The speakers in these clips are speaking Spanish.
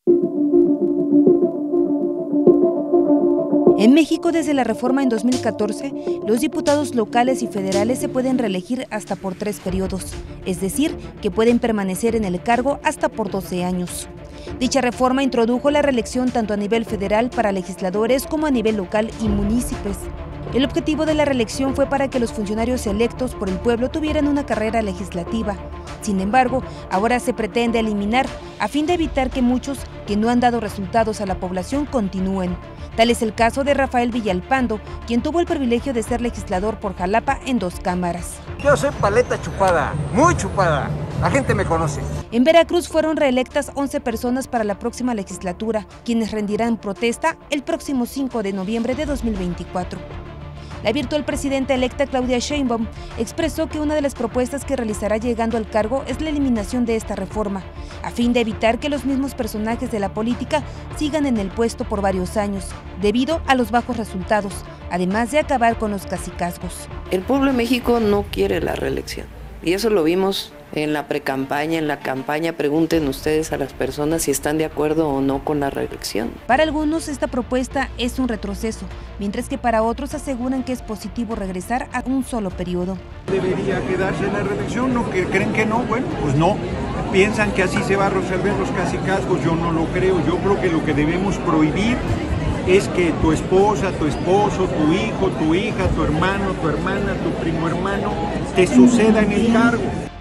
En México, desde la reforma en 2014, los diputados locales y federales se pueden reelegir hasta por 3 periodos, es decir, que pueden permanecer en el cargo hasta por 12 años. Dicha reforma introdujo la reelección tanto a nivel federal para legisladores como a nivel local y municipios. El objetivo de la reelección fue para que los funcionarios electos por el pueblo tuvieran una carrera legislativa. Sin embargo, ahora se pretende eliminar a fin de evitar que muchos que no han dado resultados a la población continúen. Tal es el caso de Rafael Villalpando, quien tuvo el privilegio de ser legislador por Jalapa en 2 cámaras. Yo soy paleta chupada, muy chupada. La gente me conoce. En Veracruz fueron reelectas 11 personas para la próxima legislatura, quienes rendirán protesta el próximo 5 de noviembre de 2024. La virtual presidenta electa Claudia Sheinbaum expresó que una de las propuestas que realizará llegando al cargo es la eliminación de esta reforma, a fin de evitar que los mismos personajes de la política sigan en el puesto por varios años, debido a los bajos resultados, además de acabar con los cacicazgos. El pueblo de México no quiere la reelección, y eso lo vimos en la precampaña, en la campaña. Pregunten ustedes a las personas si están de acuerdo o no con la reelección. Para algunos esta propuesta es un retroceso, mientras que para otros aseguran que es positivo regresar a un solo periodo. ¿Debería quedarse la reelección? ¿No? ¿Creen que no? Bueno, pues no. ¿Piensan que así se va a resolver los cacicazgos? Yo no lo creo. Yo creo que lo que debemos prohibir es que tu esposa, tu esposo, tu hijo, tu hija, tu hermano, tu hermana, tu primo hermano te suceda en el cargo.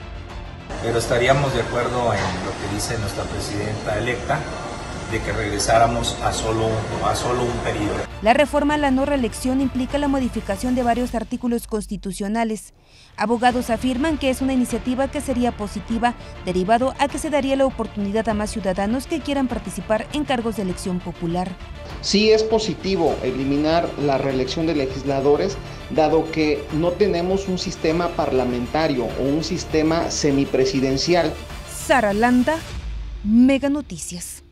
Pero estaríamos de acuerdo en lo que dice nuestra presidenta electa, de que regresáramos a solo un periodo. La reforma a la no reelección implica la modificación de varios artículos constitucionales. Abogados afirman que es una iniciativa que sería positiva, derivado a que se daría la oportunidad a más ciudadanos que quieran participar en cargos de elección popular. Sí es positivo eliminar la reelección de legisladores, dado que no tenemos un sistema parlamentario o un sistema semipresidencial. Sara Landa, Mega Noticias.